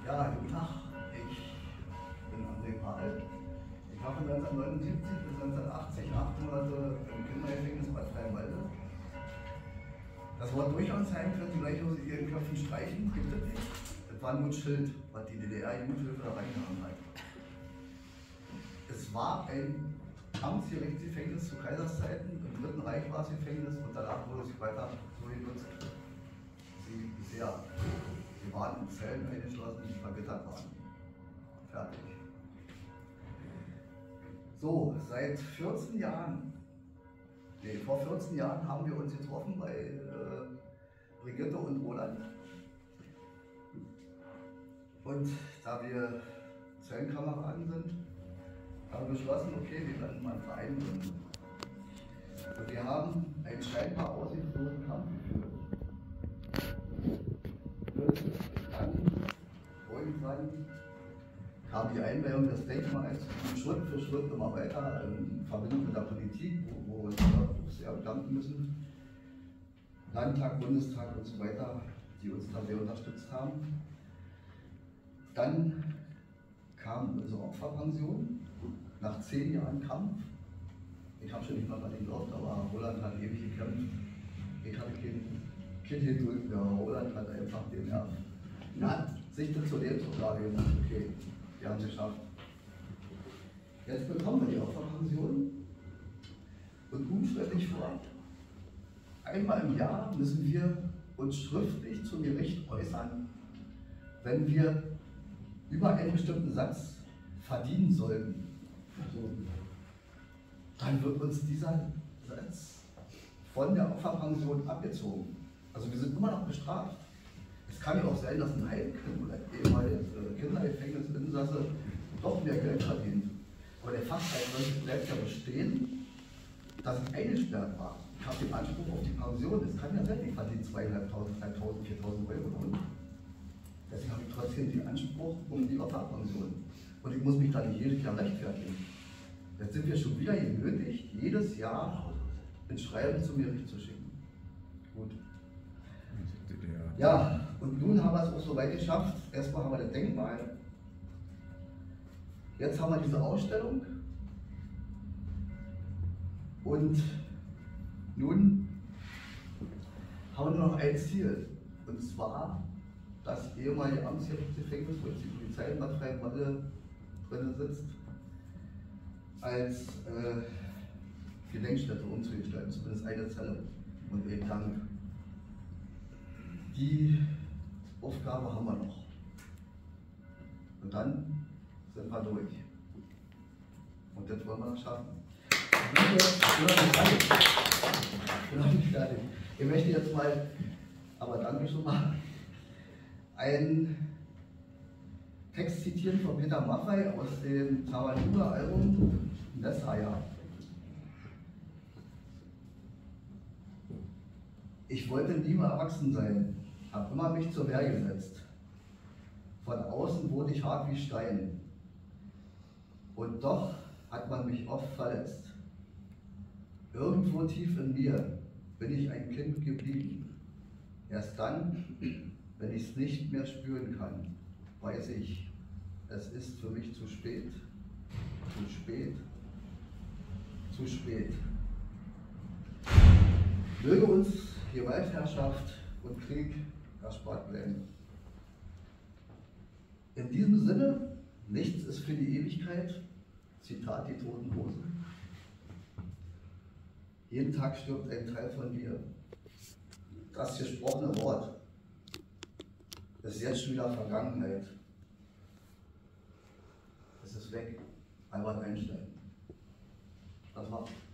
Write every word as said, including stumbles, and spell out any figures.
Ja, guten Tag. Ich bin André Pahl. Ich war von neunzehnhundertneunundsiebzig bis neunzehnhundertachtzig acht Monate im Kindergefängnis Bad Freienwalde. Das Wort Durchanzeigen können Sie gleich aus Ihren Köpfen streichen, gibt es nicht. Das war nur ein Schild, was die D D R-Jugendhilfe da reingehauen hat. Es war ein Amtsgerichtsgefängnis zu Kaiserszeiten, im Dritten Reich war es Gefängnis und danach wurde es weiter so genutzt. Sie sehr. Sie waren in Zellen eingeschlossen, die vergittert waren. Fertig. So, seit vierzehn Jahren, nee, vor vierzehn Jahren haben wir uns getroffen bei äh, Brigitte und Roland. Und da wir Zellenkameraden sind, haben wir beschlossen, okay, wir werden mal einen Verein gründen. Und wir haben einen scheinbar aussichtslosen Kampf geführt. Dann, irgendwann kam die Einweihung des Denkmals Schritt für Schritt immer weiter in Verbindung mit der Politik, wo, wo wir uns sehr bedanken müssen. Landtag, Bundestag und so weiter, die uns da sehr unterstützt haben. Dann kam unsere Opferpension nach zehn Jahren Kampf. Ich habe schon nicht mal an ihn geglaubt, aber Roland hat ewig gekämpft. Ich hatte kein Kind gedrückt, ja, Roland hat einfach den Nerv. Er hat sich das zur Lebensgrundlage gemacht, okay, wir haben es geschafft. Jetzt bekommen wir die Opferpension und nun stelle ich vor, einmal im Jahr müssen wir uns schriftlich zum Gericht äußern, wenn wir über einen bestimmten Satz verdienen sollten. Dann wird uns dieser Satz von der Opferpension abgezogen. Also wir sind immer noch bestraft. Es kann ja auch sein, dass ein Heilkind oder ehemaliges Kindergefängnisinsasse doch mehr Geld verdient. Aber der Fachbereich bleibt ja bestehen, dass ich eingesperrt war. Ich habe den Anspruch auf die Pension. Es kann ja sein, ich verdiene zweitausendfünfhundert, dreitausend, viertausend Euro. Deswegen habe ich trotzdem den Anspruch um die Opferpension. Und ich muss mich da nicht jedes Jahr rechtfertigen. Jetzt sind wir schon wieder genötigt, jedes Jahr ein Schreiben zum Gericht zu schicken. Gut. Ja, und nun haben wir es auch so weit geschafft. Erstmal haben wir das Denkmal. Jetzt haben wir diese Ausstellung. Und nun haben wir nur noch ein Ziel. Und zwar das ehemalige Amtsgerichtsgefängnis, wo jetzt die Polizei in Bad Freienwalde drin sitzt, als äh, Gedenkstätte umzugestalten, zumindest eine Zelle und eben Dank. Die Aufgabe haben wir noch. Und dann sind wir durch. Und das wollen wir noch schaffen. Ich bin noch nicht fertig. Ich bin noch nicht fertig. Ich möchte jetzt mal, aber danke schon mal, einen Text zitieren von Peter Maffay aus dem Tabaluga-Album Nessaya. Ich wollte nie mehr erwachsen sein, habe immer mich zur Wehr gesetzt. Von außen wurde ich hart wie Stein. Und doch hat man mich oft verletzt. Irgendwo tief in mir bin ich ein Kind geblieben. Erst dann, wenn ich es nicht mehr spüren kann, weiß ich, es ist für mich zu spät, zu spät, zu spät. Möge uns Gewaltherrschaft und Krieg erspart bleiben. In diesem Sinne, nichts ist für die Ewigkeit, Zitat die Toten Hosen. Jeden Tag stirbt ein Teil von dir. Das gesprochene Wort ist jetzt schon wieder Vergangenheit. Es ist weg. Albert Einstein. Das war's.